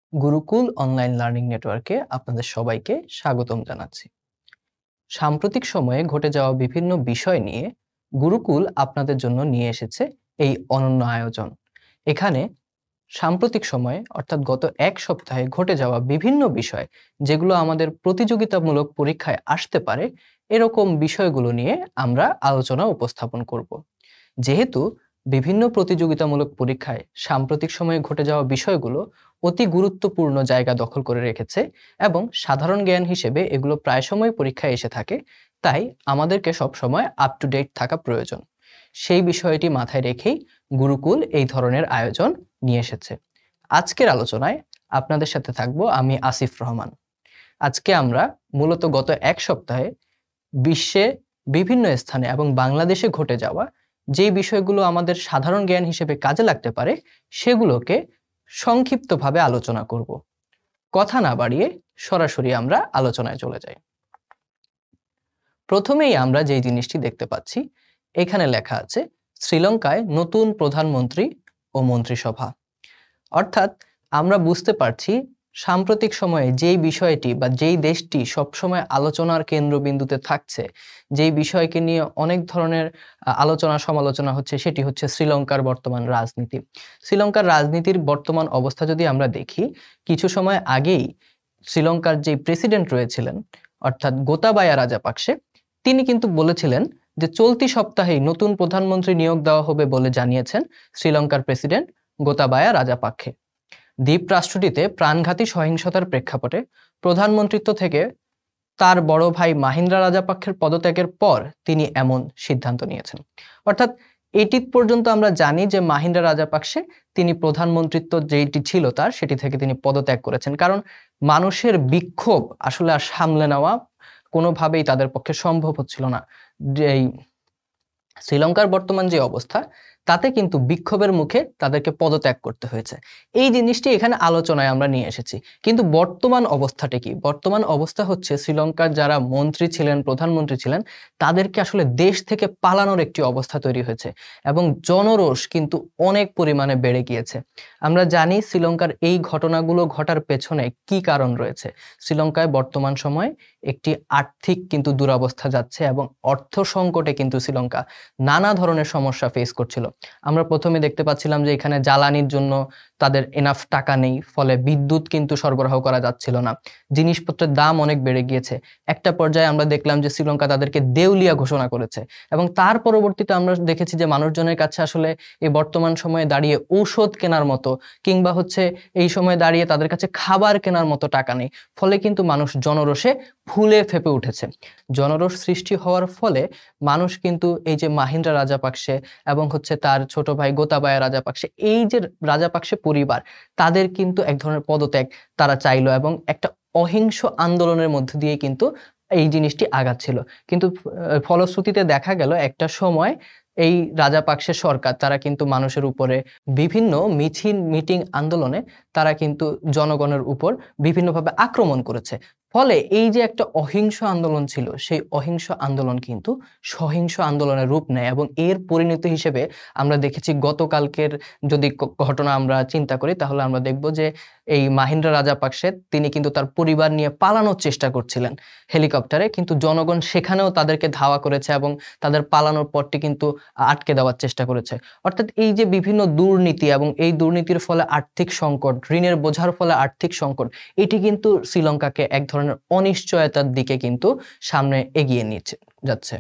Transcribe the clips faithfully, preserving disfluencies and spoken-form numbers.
Gurukul online learning নেটওয়ার্কে আপনাদের সবাইকে স্বাগতম জানাচ্ছি। সাম্প্রতিক সময়ে ঘটে যাওয়া বিভিন্ন বিষয় নিয়ে গুরুকুল আপনাদের জন্য নিয়ে এসেছে এই অনন্য আয়োজন। এখানে সাম্প্রতিক সময়ে অর্থাৎ গত এক সপ্তাহে ঘটে যাওয়া বিভিন্ন বিষয় যেগুলো আমাদের প্রতিযোগিতামূলক পরীক্ষায় আসতে পারে, এরকম বিষয়গুলো নিয়ে আমরা আলোচনা উপস্থাপন করব। যেহেতু বিভিন্ন প্রতিযোগিতামূলক পরীক্ষায় সাম্প্রতিক সময়ে ঘটে যাওয়া বিষয়গুলো অতি গুরুত্বপূর্ণ জায়গা দখল করে রেখেছে এবং সাধারণ জ্ঞান হিসেবে এগুলো প্রায় সময় পরীক্ষায় এসে থাকে, তাই আমাদেরকে সবসময় আপ টু ডেট থাকা প্রয়োজন। সেই বিষয়টি মাথায় রেখেই গুরুকুল এই ধরনের আয়োজন নিয়ে এসেছে। আজকের আলোচনায় আপনাদের সাথে থাকবো আমি আসিফ রহমান। আজকে আমরা মূলত গত এক সপ্তাহে বিশ্বে বিভিন্ন স্থানে এবং বাংলাদেশে ঘটে যাওয়া যে বিষয়গুলো আমাদের সাধারণ জ্ঞান হিসেবে কাজে লাগতে পারে সেগুলোকে সংক্ষিপ্তভাবে আলোচনা করব। কথা না বাড়িয়ে সরাসরি আমরা আলোচনায় চলে যাই। প্রথমেই আমরা যেই জিনিসটি দেখতে পাচ্ছি, এখানে লেখা আছে শ্রীলঙ্কায় নতুন প্রধানমন্ত্রী ও মন্ত্রিসভা। অর্থাৎ আমরা বুঝতে পারছি সাম্প্রতিক সময়ে যেই বিষয়টি বা যেই দেশটি সবসময় আলোচনার কেন্দ্রবিন্দুতে থাকছে, যেই বিষয়কে নিয়ে অনেক ধরনের আলোচনা সমালোচনা হচ্ছে, সেটি হচ্ছে শ্রীলঙ্কার বর্তমান রাজনীতি। শ্রীলঙ্কার রাজনীতির বর্তমান অবস্থা যদি আমরা দেখি, কিছু সময় আগেই শ্রীলঙ্কার যে প্রেসিডেন্ট রয়েছিলেন অর্থাৎ গোতাবায়া রাজাপাকসে, তিনি কিন্তু বলেছিলেন যে চলতি সপ্তাহেই নতুন প্রধানমন্ত্রী নিয়োগ দেওয়া হবে বলে জানিয়েছেন শ্রীলঙ্কার প্রেসিডেন্ট গোতাবায়া রাজাপাক্ষে। দ্বীপ রাষ্ট্রটিতে প্রাণঘাতী সহিংসতার প্রেক্ষাপটে প্রধানমন্ত্রিত্ব থেকে তার বড় ভাই মাহিন্দ্রা রাজাপাক্ষের পদত্যাগের পর তিনি এমন সিদ্ধান্ত নিয়েছেন। অর্থাৎ এটি পর্যন্ত আমরা জানি যে মাহিন্দ্রা রাজাপাক্ষে তিনি প্রধানমন্ত্রিত্ব যেটি ছিল তার, সেটি থেকে তিনি পদত্যাগ করেছেন, কারণ মানুষের বিক্ষোভ আসলে আর সামলে নেওয়া কোনোভাবেই তাদের পক্ষে সম্ভব হচ্ছিল না। এই শ্রীলঙ্কার বর্তমান যে অবস্থা, তাতে কিন্তু বিক্ষোভের মুখে তাদেরকে পদত্যাগ করতে হয়েছে। এই জিনিসটি এখানে আলোচনায় আমরা নিয়ে এসেছি। কিন্তু বর্তমান অবস্থাটা কি? বর্তমান অবস্থা হচ্ছে শ্রীলঙ্কার যারা মন্ত্রী ছিলেন, প্রধানমন্ত্রী ছিলেন, তাদেরকে আসলে দেশ থেকে পালানোর একটি অবস্থা তৈরি হয়েছে এবং জনরোষ কিন্তু অনেক পরিমাণে বেড়ে গিয়েছে। আমরা জানি শ্রীলঙ্কার এই ঘটনাগুলো ঘটার পেছনে কি কারণ রয়েছে। শ্রীলঙ্কায় বর্তমান সময়ে একটি আর্থিক কিন্তু দুরবস্থা যাচ্ছে এবং অর্থ সংকটে কিন্তু শ্রীলঙ্কা নানা ধরনের সমস্যা ফেস করছিল। আমরা প্রথমে দেখতে পাচ্ছিলাম যে এখানে জ্বালানির জন্য তাদের এনাফ টাকা নেই, ফলে বিদ্যুৎ কিন্তু সরবরাহ করা যাচ্ছিল না, জিনিসপত্রের দাম অনেক বেড়ে গিয়েছে। একটা পর্যায়ে আমরা দেখলাম যে শ্রীলঙ্কা তাদেরকে দেউলিয়া ঘোষণা করেছে এবং তার পরবর্তীতে আমরা দেখেছি যে মানুষজনের কাছে আসলে এই বর্তমান সময়ে দাঁড়িয়ে ঔষধ কেনার মতো কিংবা হচ্ছে এই সময় দাঁড়িয়ে তাদের কাছে খাবার কেনার মতো টাকা নেই, ফলে কিন্তু মানুষ জনরোষে ফুলে ফেপে উঠেছে। জনরোষ সৃষ্টি হওয়ার ফলে মানুষ কিন্তু এই যে মাহিন্দ্রা রাজাপাকসে এবং হচ্ছে তার ছোট ভাই গোতাবায়া রাজাপাকসে, এই যে রাজাপাকসে পরিবার, তাদের কিন্তু এক ধরনের পদত্যাগ তারা চাইলো এবং একটা অহিংস আন্দোলনের মধ্যে দিয়ে কিন্তু এই জিনিসটি আগাচ্ছিল। কিন্তু ফলশ্রুতিতে দেখা গেল একটা সময় এই রাজাপাকসের সরকার তারা কিন্তু মানুষের উপরে বিভিন্ন মিছিল মিটিং আন্দোলনে তারা কিন্তু জনগণের উপর বিভিন্নভাবে আক্রমণ করেছে। ফলে এই যে একটা অহিংস আন্দোলন ছিল, সেই অহিংস আন্দোলন কিন্তু সহিংস আন্দোলনের রূপ নেয় এবং এর পরিণতি হিসেবে আমরা দেখেছি গতকালকের যদি ঘটনা আমরা চিন্তা করি, তাহলে আমরা দেখব যে এই মাহিন্দ্রা রাজাপাকসে তিনি কিন্তু তার পরিবার নিয়ে পালানোর চেষ্টা করছিলেন হেলিকপ্টারে, কিন্তু জনগণ সেখানেও তাদেরকে ধাওয়া করেছে এবং তাদের পালানোর পথটি কিন্তু আটকে দেওয়ার চেষ্টা করেছে। অর্থাৎ এই যে বিভিন্ন দুর্নীতি এবং এই দুর্নীতির ফলে আর্থিক সংকট, ঋণের বোঝার ফলে আর্থিক সংকট, এটি কিন্তু শ্রীলঙ্কাকে এক ধরনের অনিশ্চয়তার দিকে কিন্তু সামনে এগিয়ে নিয়ে যাচ্ছে।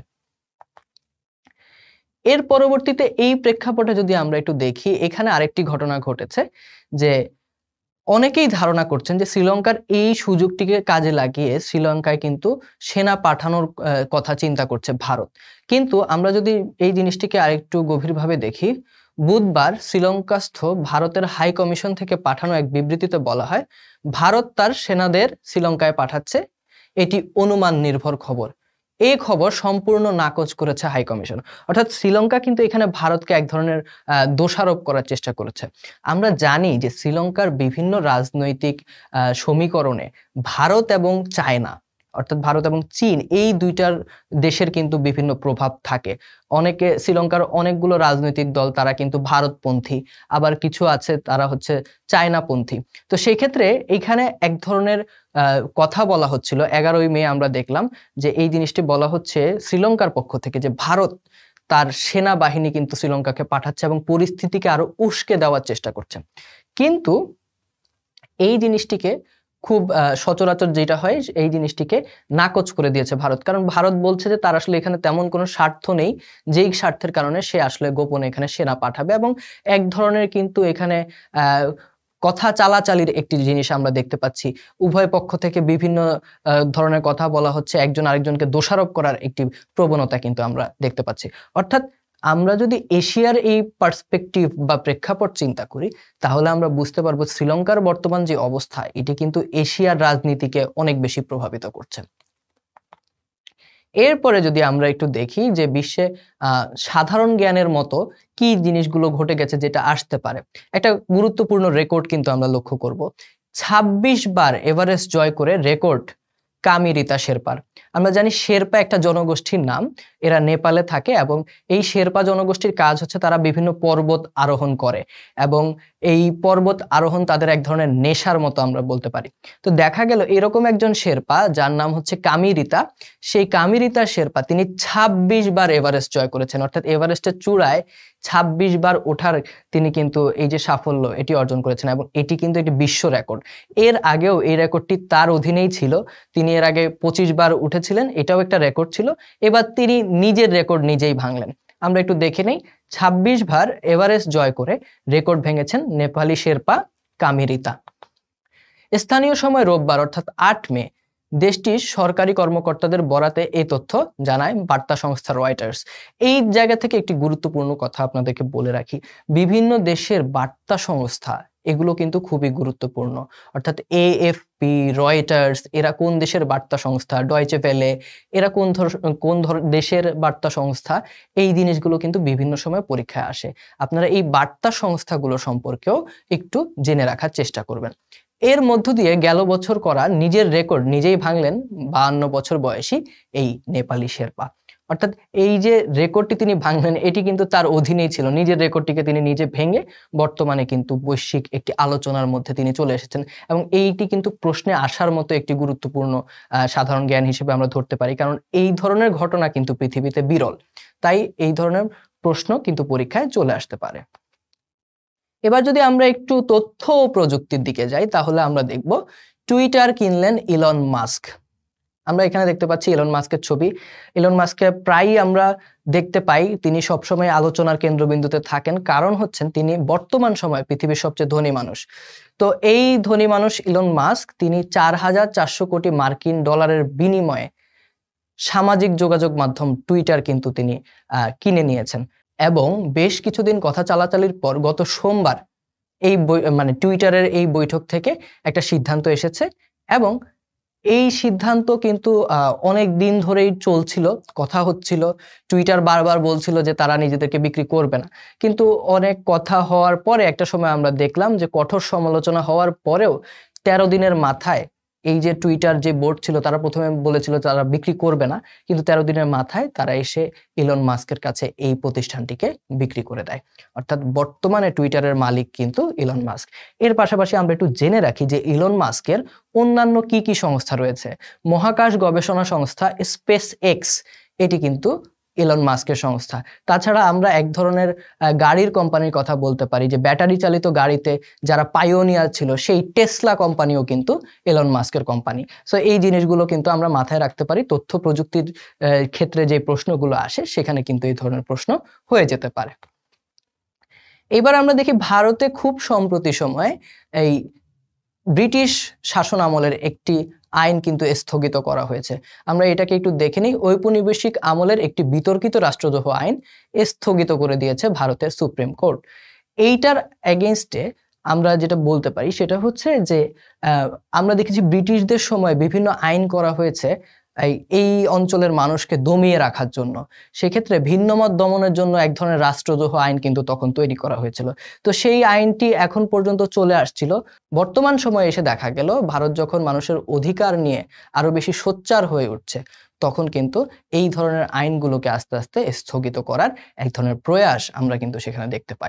এর পরবর্তীতে এই প্রেক্ষাপটে যদি আমরা একটু দেখি, এখানে আরেকটি ঘটনা ঘটেছে যে অনেকেই ধারণা করছেন যে শ্রীলঙ্কার এই সুযোগটিকে কাজে লাগিয়ে শ্রীলঙ্কায় কিন্তু সেনা পাঠানোর কথা চিন্তা করছে ভারত। কিন্তু আমরা যদি এই জিনিসটিকে আরেকটু গভীরভাবে দেখি, বুধবার শ্রীলঙ্কাস্থ ভারতের হাই কমিশন থেকে পাঠানো এক বিবৃতিতে বলা হয়, ভারত তার সেনাদের শ্রীলঙ্কায় পাঠাচ্ছে, এটি অনুমান নির্ভর খবর। এই খবর সম্পূর্ণ নাকচ করেছে হাই কমিশন। অর্থাৎ শ্রীলঙ্কা কিন্তু এখানে ভারতকে এক ধরনের দোষারোপ করার চেষ্টা করেছে। আমরা জানি যে শ্রীলঙ্কার বিভিন্ন রাজনৈতিক সমীকরণে ভারত এবং চায়না, অর্থাৎ ভারত এবং চীন এই দুইটার দেশের কিন্তু বিভিন্ন প্রভাব থাকে। অনেকে শ্রীলঙ্কার অনেকগুলো রাজনৈতিক দল তারা কিন্তু ভারতপন্থী, আবার কিছু আছে তারা হচ্ছে চায়নাপন্থী। তো সেই ক্ষেত্রে এইখানে এক ধরনের আহ, কথা বলা হচ্ছিল এগারোই মে আমরা দেখলাম যে এই জিনিসটি বলা হচ্ছে শ্রীলঙ্কার পক্ষ থেকে যে ভারত তার সেনাবাহিনী কিন্তু শ্রীলঙ্কাকে পাঠাচ্ছে এবং পরিস্থিতিকে আরো উস্কে দেওয়ার চেষ্টা করছে। কিন্তু এই জিনিসটিকে খুব আহ, সচরাচর যেটা হয় এই জিনিসটিকে নাকচ করে দিয়েছে ভারত, কারণ ভারত বলছে যে তার আসলে এখানে তেমন কোনো স্বার্থ নেই, যেই স্বার্থের কারণে সে আসলে গোপনে এখানে সেনা পাঠাবে, এবং এক ধরনের কিন্তু এখানে আহ কথা চালাচালির একটি জিনিস আমরা দেখতে পাচ্ছি। উভয় পক্ষ থেকে বিভিন্ন আহ, ধরনের কথা বলা হচ্ছে, একজন আরেকজনকে দোষারোপ করার একটি প্রবণতা কিন্তু আমরা দেখতে পাচ্ছি। অর্থাৎ আমরা যদি এশিয়ার এই পার্সপেক্টিভ বা প্রেক্ষাপট চিন্তা করি তাহলে আমরা বুঝতে পারবো শ্রীলঙ্কার বর্তমান যে অবস্থা এটি কিন্তু এশিয়ার রাজনীতিকে অনেক বেশি প্রভাবিত করছে। এরপরে যদি আমরা একটু দেখি যে বিশ্বে আহ সাধারণ জ্ঞানের মতো কি জিনিসগুলো ঘটে গেছে যেটা আসতে পারে, একটা গুরুত্বপূর্ণ রেকর্ড কিন্তু আমরা লক্ষ্য করব। ছাব্বিশ বার এভারেস্ট জয় করে রেকর্ড কামি রিতা শেরপার। আমরা জানি শেরপা একটা জনগোষ্ঠীর নাম, এরা নেপালে থাকে এবং এই শেরপা জনগোষ্ঠীর কাজ হচ্ছে তারা বিভিন্ন পর্বত আরোহণ করে এবং এই পর্বত আরোহণ তাদের এক ধরনের নেশার মতো আমরা বলতে পারি। তো দেখা গেল এরকম একজন শেরপা যার নাম হচ্ছে কামি রিতা, সেই কামি রিতা শেরপা তিনি ছাব্বিশ বার এভারেস্ট জয় করেছেন, অর্থাৎ এভারেস্টের চূড়ায় ছাব্বিশ বার ওঠার তিনি কিন্তু এই যে সাফল্য এটি অর্জন করেছেন এবং এটি কিন্তু একটি বিশ্ব রেকর্ড। এর আগেও এই রেকর্ডটি তার অধীনেই ছিল, তিনি এর আগে পঁচিশ বার উঠেছিলেন, এটাও একটা রেকর্ড ছিল। এবার তিনি নিজের রেকর্ড নিজেই ভাঙলেন। আমরা একটু দেখে নেই, ছাব্বিশ বার এভারেস্ট জয় করে রেকর্ড ভেঙেছেন নেপালি শেরপা কামি রিতা। স্থানীয় সময় রোববার অর্থাৎ আট মে দেশটির সরকারি কর্মকর্তাদের বরাতে এই তথ্য জানায় বার্তা সংস্থা রয়টার্স। এই জায়গা থেকে একটি গুরুত্বপূর্ণ কথা আপনাদেরকে বলে রাখি, বিভিন্ন দেশের বার্তা সংস্থা এগুলো কিন্তু খুবই গুরুত্বপূর্ণ, অর্থাৎ এএফপি, রয়টার্স এরা কোন দেশের বার্তা সংস্থা, ডয়চে ভেলে এরা কোন ধর কোন ধর দেশের বার্তা সংস্থা, এই জিনিসগুলো কিন্তু বিভিন্ন সময় পরীক্ষায় আসে। আপনারা এই বার্তা সংস্থাগুলো সম্পর্কেও একটু জেনে রাখার চেষ্টা করবেন। এর মধ্য দিয়ে গেল বছর করা নিজের রেকর্ড নিজেই ভাঙলেন বাহান্ন বছর বয়সী এই নেপালি শেরপা। অর্থাৎ এই যে রেকর্ডটি তিনি ভাঙলেন এটি কিন্তু তার অধীনেই ছিল, নিজের রেকর্ডটিকে তিনি নিজে ভেঙে বর্তমানে কিন্তু বৈশ্বিক একটি আলোচনার মধ্যে তিনি চলে এসেছেন এবং এইটি কিন্তু প্রশ্নে আসার মতো একটি গুরুত্বপূর্ণ আহ সাধারণ জ্ঞান হিসেবে আমরা ধরতে পারি, কারণ এই ধরনের ঘটনা কিন্তু পৃথিবীতে বিরল, তাই এই ধরনের প্রশ্ন কিন্তু পরীক্ষায় চলে আসতে পারে। এবার যদি আমরা একটু তথ্য ও প্রযুক্তির দিকে যাই তাহলে আমরা দেখব টুইটার কিনলেন ইলন মাস্ক। আমরা এখানে দেখতে পাচ্ছি ইলন মাস্কের ছবি। ইলন মাস্ককে প্রায়ই আমরা দেখতে পাই, তিনি সবসময় আলোচনার কেন্দ্রবিন্দুতে থাকেন, কারণ হচ্ছেন তিনি বর্তমান সময়ে পৃথিবীর সবচেয়ে ধনী মানুষ। তো এই ধনী মানুষ ইলন মাস্ক তিনি চার হাজার চারশো কোটি মার্কিন ডলারের বিনিময়ে সামাজিক যোগাযোগ মাধ্যম টুইটার কিন্তু তিনি আহ কিনে নিয়েছেন এবং বেশ কিছুদিন কথা চালাচালির পর গত সোমবার এই মানে টুইটারের এই বৈঠক থেকে একটা সিদ্ধান্ত এসেছে এবং এই সিদ্ধান্ত কিন্তু অনেক দিন ধরেই চলছিল, কথা হচ্ছিল, টুইটার বারবার বলছিল যে তারা নিজেদেরকে বিক্রি করবে না, কিন্তু অনেক কথা হওয়ার পরে একটা সময় আমরা দেখলাম যে কঠোর সমালোচনা হওয়ার পরেও তেরো দিনের মাথায় এই যে টুইটার যে বোর্ড ছিল তারা প্রথমে বলেছিল তারা বিক্রি করবে না, কিন্তু তেরো দিনের মাথায় তারা এসে ইলন মাস্কের কাছে এই প্রতিষ্ঠানটিকে বিক্রি করে দেয়। অর্থাৎ বর্তমানে টুইটারের মালিক কিন্তু ইলন মাস্ক। এর পাশাপাশি আমরা একটু জেনে রাখি যে ইলন মাস্কের অন্যান্য কি কি সংস্থা রয়েছে। মহাকাশ গবেষণা সংস্থা স্পেস এক্স এটি কিন্তু ইলন মাস্কের সংস্থা। তাছাড়া আমরা এক ধরনের গাড়ির কোম্পানির কথা বলতে পারি যে ব্যাটারি চালিত গাড়িতে যারা পাইওনিয়ার ছিল সেই টেসলা কোম্পানিও কিন্তু ইলন মাস্কের কোম্পানি। সো এই জিনিসগুলো কিন্তু আমরা মাথায় রাখতে পারি, তথ্য প্রযুক্তির ক্ষেত্রে যে প্রশ্নগুলো আসে সেখানে কিন্তু এই ধরনের প্রশ্ন হয়ে যেতে পারে। এবার আমরা দেখি ভারতে খুব সম্প্রতি সময়ে এই ব্রিটিশ শাসন আমলের একটি আইন কিন্তু স্থগিত করা হয়েছে। আমরা এটাকে একটু দেখে নিই। ঔপনিবেশিক আমলের একটি বিতর্কিত রাষ্ট্রদ্রোহ আইন স্থগিত করে দিয়েছে ভারতের সুপ্রিম কোর্ট। এইটার এগেইনস্টে আমরা যেটা বলতে পারি সেটা হচ্ছে যে আমরা দেখেছি ব্রিটিশদের সময় বিভিন্ন আইন করা হয়েছে এই এই অঞ্চলের মানুষকে দমিয়ে রাখার জন্য। সেক্ষেত্রে ভিন্নমত দমনের জন্য এক ধরনের রাষ্ট্রদ্রোহ আইন কিন্তু তখন তৈরি করা হয়েছিল। তো সেই আইনটি এখন পর্যন্ত চলে আসছিল। বর্তমান সময়ে এসে দেখা গেল ভারত যখন মানুষের অধিকার নিয়ে আরো বেশি সোচ্চার হয়ে উঠছে, তখন কিন্তু এই ধরনের আইনগুলোকে আস্তে, আস্তে স্থগিত করার এক ধরনের প্রয়াস আমরা কিন্তু সেখানে দেখতে পাই।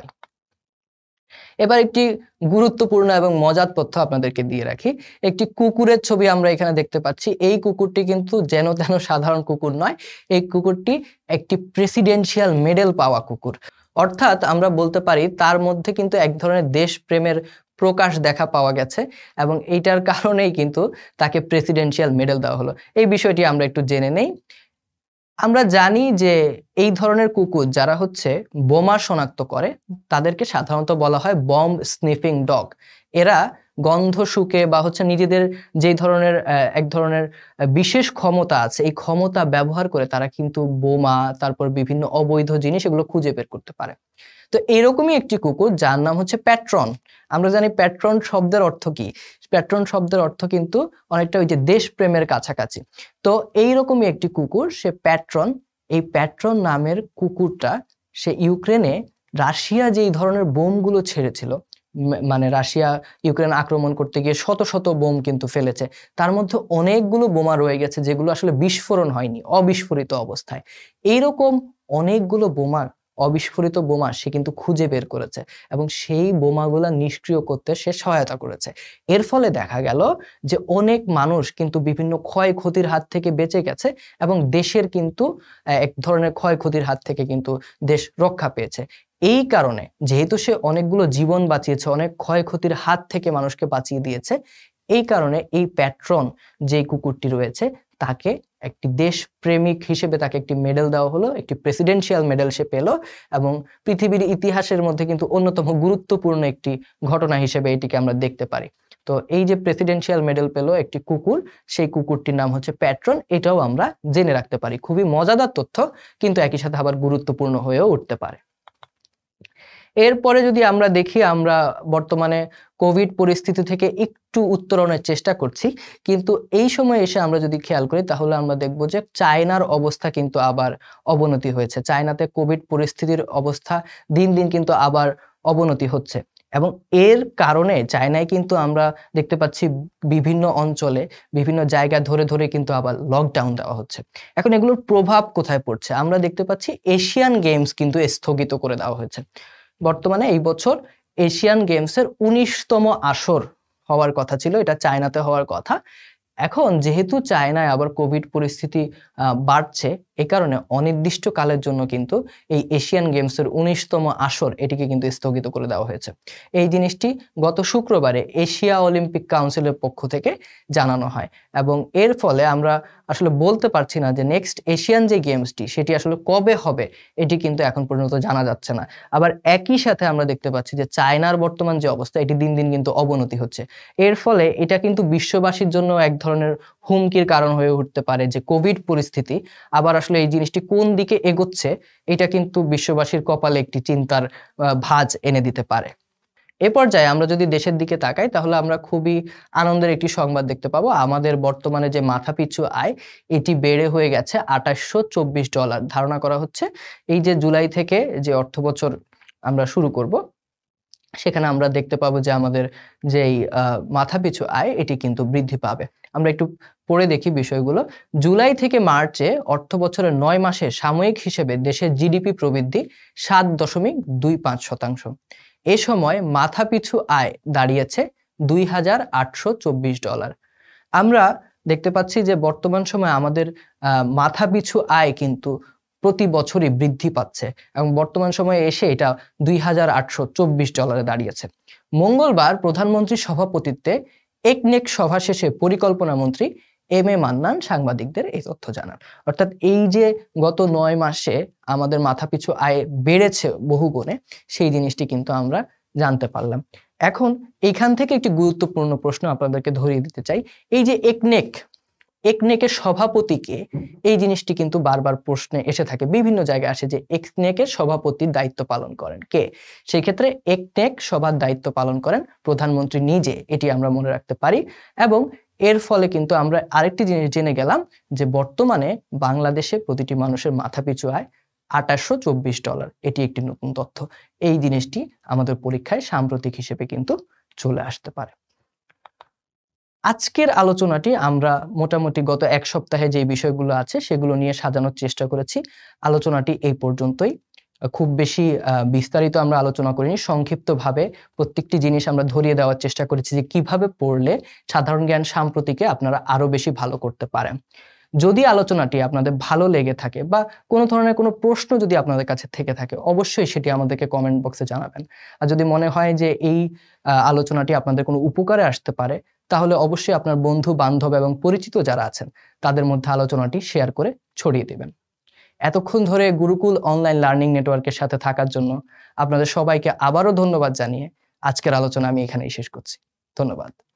এবার একটি গুরুত্বপূর্ণ এবং মজার তথ্য আপনাদেরকে দিয়ে রাখি। একটি কুকুরের ছবি আমরা এখানে দেখতে পাচ্ছি। এই কুকুরটি কিন্তু যেন তেন সাধারণ কুকুর নয়। এই কুকুরটি একটি প্রেসিডেন্সিয়াল মেডেল পাওয়া কুকুর। অর্থাৎ আমরা বলতে পারি তার মধ্যে কিন্তু এক ধরনের দেশপ্রেমের প্রকাশ দেখা পাওয়া গেছে এবং এইটার কারণেই কিন্তু তাকে প্রেসিডেন্সিয়াল মেডেল দেওয়া হলো। এই বিষয়টি আমরা একটু জেনে নেই। আমরা জানি যে এই ধরনের কুকুর যারা হচ্ছে বোমা শনাক্ত করে তাদেরকে সাধারণত বলা হয় বম্ব স্নিফিং ডগ। এরা গন্ধ শুকে বা হচ্ছে নিজেদের যেই ধরনের এক ধরনের বিশেষ ক্ষমতা আছে, এই ক্ষমতা ব্যবহার করে তারা কিন্তু বোমা, তারপর বিভিন্ন অবৈধ জিনিস এগুলো খুঁজে বের করতে পারে। তো এরকমই একটি কুকুর যার নাম হচ্ছে প্যাট্রন। আমরা জানি প্যাট্রন শব্দের অর্থ কি? প্যাট্রন শব্দের অর্থ কিন্তু অনেকটা ওই যে দেশপ্রেমের কাছাকাছি। তো এইরকমই একটি কুকুর, সে প্যাট্রন। এই প্যাট্রন নামের কুকুরটা সে ইউক্রেনে রাশিয়া যেই ধরনের বোমগুলো ছেড়েছিল, মানে রাশিয়া ইউক্রেন আক্রমণ করতে গিয়ে শত শত বোম কিন্তু ফেলেছে, তার মধ্যে অনেকগুলো বোমা রয়ে গেছে যেগুলো আসলে বিস্ফোরণ হয়নি, অবিস্ফোরিত অবস্থায়। এইরকম অনেকগুলো বোমা, অবিস্ফোরিত বোমা সে কিন্তু খুঁজে বের করেছে এবং সেই বোমাগুলা নিষ্ক্রিয় করতে সে সহায়তা করেছে। এর ফলে দেখা গেল যে অনেক মানুষ কিন্তু বিভিন্ন ক্ষয়ক্ষতির হাত থেকে বেঁচে গেছে এবং দেশের কিন্তু এক ধরনের ক্ষয়ক্ষতির হাত থেকে কিন্তু দেশ রক্ষা পেয়েছে। এই কারণে যেহেতু সে অনেকগুলো জীবন বাঁচিয়েছে, অনেক ক্ষয়ক্ষতির হাত থেকে মানুষকে বাঁচিয়ে দিয়েছে, এই কারণে এই প্যাট্রন যে কুকুরটি রয়েছে তাকে একটি দেশপ্রেমিক হিসেবে তাকে একটি মেডেল দেওয়া হলো, একটি প্রেসিডেন্সিয়াল মেডেল সে পেল এবং পৃথিবীর ইতিহাসের মধ্যে কিন্তু অন্যতম গুরুত্বপূর্ণ একটি ঘটনা হিসেবে এটিকে আমরা দেখতে পারি। তো এই যে প্রেসিডেন্সিয়াল মেডেল পেল একটি কুকুর, সেই কুকুরটির নাম হচ্ছে প্যাট্রন। এটাও আমরা জেনে রাখতে পারি। খুবই মজাদার তথ্য, কিন্তু একই সাথে আবার গুরুত্বপূর্ণ হয়েও উঠতে পারে। এরপরে যদি আমরা দেখি, আমরা বর্তমানে কোভিড পরিস্থিতি থেকে একটু উত্তরণের চেষ্টা করছি, কিন্তু এই সময় এসে আমরা যদি খেয়াল করি তাহলে আমরা দেখব যে চায়নার অবস্থা কিন্তু আবার অবনতি হয়েছে। চায়নাতে কোভিড পরিস্থিতির অবস্থা দিন দিন কিন্তু আবার অবনতি হচ্ছে এবং এর কারণে চায়নায় কিন্তু আমরা দেখতে পাচ্ছি বিভিন্ন অঞ্চলে বিভিন্ন জায়গা ধরে ধরে কিন্তু আবার লকডাউন দেওয়া হচ্ছে। এখন এগুলোর প্রভাব কোথায় পড়ছে? আমরা দেখতে পাচ্ছি এশিয়ান গেমস কিন্তু স্থগিত করে দেওয়া হয়েছে। বর্তমানে এই বছর এশিয়ান গেমসের উনিশতম আসর হওয়ার কথা ছিল, এটা চায়নাতে হওয়ার কথা। এখন যেহেতু চায়নায় আবার কোভিড পরিস্থিতি বাড়ছে, এ কারণে অনির্দিষ্টকালের জন্য কিন্তু এই এশিয়ান গেমসের উনিশতম আসর এটিকে কিন্তু স্থগিত করে দেওয়া হয়েছে। এই জিনিসটি গত শুক্রবারে এশিয়া অলিম্পিক কাউন্সিলের পক্ষ থেকে জানানো হয় এবং এর ফলে আমরা আসলে বলতে পারছি না যে নেক্সট এশিয়ান যে গেমসটি সেটি আসলে কবে হবে, এটি কিন্তু এখন পর্যন্ত জানা যাচ্ছে না। আবার একই সাথে আমরা দেখতে পাচ্ছি যে চায়নার বর্তমান যে অবস্থা, এটি দিন দিন কিন্তু অবনতি হচ্ছে। এর ফলে এটা কিন্তু বিশ্ববাসীর জন্য এক ধরনের হুমকির কারণ হয়ে উঠতে পারে যে কোভিড পরিস্থিতি আবার আসলে এই জিনিসটি কোন দিকে এগোচ্ছে, এটা কিন্তু বিশ্ববাসীর কপালে একটি চিন্তার ভাঁজ এনে দিতে পারে। এ পর্যায়ে আমরা যদি দেশের দিকে তাকাই তাহলে আমরা খুবই আনন্দের একটি সংবাদ দেখতে পাবো। আমাদের বর্তমানে যে মাথাপিছু আয় এটি বেড়ে হয়ে গেছে আঠাশশো চব্বিশ ডলার। ধারণা করা হচ্ছে এই যে জুলাই থেকে যে অর্থবছর আমরা শুরু করব, সেখানে আমরা দেখতে পাবো যে আমাদের যেই মাথাপিছু আয় এটি কিন্তু বৃদ্ধি পাবে। আমরা একটু পড়ে দেখি বিষয়গুলো। জুলাই থেকে মার্চে অর্থ বছরের নয় মাসে সাময়িক হিসেবে দেশের জিডিপি প্রবৃদ্ধি সাত দশমিক দুই পাঁচ শতাংশ। এ সময় মাথাপিছু আয় দাঁড়িয়েছে দুই হাজার আটশো চব্বিশ ডলার। আমরা দেখতে পাচ্ছি যে বর্তমান সময়ে আমাদের আহ মাথাপিছু আয় কিন্তু প্রতি বছরই বৃদ্ধি পাচ্ছে এবং বর্তমান সময়ে এসে এটা দুই হাজার আটশো চব্বিশ ডলারে দাঁড়িয়েছে। মঙ্গলবার প্রধানমন্ত্রীর সভাপতিত্বে একনেক সভা শেষে পরিকল্পনা মন্ত্রী এম এ মান্নান সাংবাদিকদের এই তথ্য জানান। অর্থাৎ এই যে গত নয় মাসে আমাদের মাথাপিছু আয় বেড়েছে বহুগুণে, সেই জিনিসটি কিন্তু আমরা জানতে পারলাম। এখন এইখান থেকে একটি গুরুত্বপূর্ণ প্রশ্ন আপনাদেরকে ধরিয়ে দিতে চাই। এই যে একনেক একনেকের সভাপতিকে, এই জিনিসটি কিন্তু বারবার প্রশ্নে এসে থাকে, বিভিন্ন জায়গায় আসে যে একনেকের সভাপতির দায়িত্ব পালন করেন কে। সেই ক্ষেত্রে একনেক সভার দায়িত্ব পালন করেন প্রধানমন্ত্রী নিজে, এটি আমরা মনে রাখতে পারি। এবং এর ফলে কিন্তু আমরা আরেকটি জিনিস জেনে গেলাম যে বর্তমানে বাংলাদেশে প্রতিটি মানুষের মাথাপিছু আয় আঠাশশো চব্বিশ ডলার। এটি একটি নতুন তথ্য। এই জিনিসটি আমাদের পরীক্ষায় সাম্প্রতিক হিসেবে কিন্তু চলে আসতে পারে। আজকের আলোচনাটি আমরা মোটামুটি গত এক সপ্তাহে যে বিষয়গুলো আছে সেগুলো নিয়ে সাজানোর চেষ্টা করেছি। আলোচনাটি এই পর্যন্তই। খুব বেশি আহ, বিস্তারিত আমরা আলোচনা করিনি, সংক্ষিপ্তভাবে প্রত্যেকটি জিনিস আমরা ধরিয়ে দেওয়ার চেষ্টা করেছি যে কিভাবে পড়লে সাধারণ জ্ঞান সাম্প্রতিকে আপনারা আরো বেশি ভালো করতে পারেন। যদি আলোচনাটি আপনাদের ভালো লেগে থাকে বা কোনো ধরনের কোনো প্রশ্ন যদি আপনাদের কাছে থেকে থাকে, অবশ্যই সেটি আমাদেরকে কমেন্ট বক্সে জানাবেন। আর যদি মনে হয় যে এই আহ, আলোচনাটি আপনাদের কোনো উপকারে আসতে পারে, তাহলে অবশ্যই আপনার বন্ধু বান্ধব এবং পরিচিত যারা আছেন তাদের মধ্যে আলোচনাটি শেয়ার করে ছড়িয়ে দেবেন। এতক্ষণ ধরে গুরুকুল অনলাইন লার্নিং নেটওয়ার্কের সাথে থাকার জন্য আপনাদের সবাইকে আবারও ধন্যবাদ জানিয়ে আজকের আলোচনা আমি এখানেই শেষ করছি। ধন্যবাদ।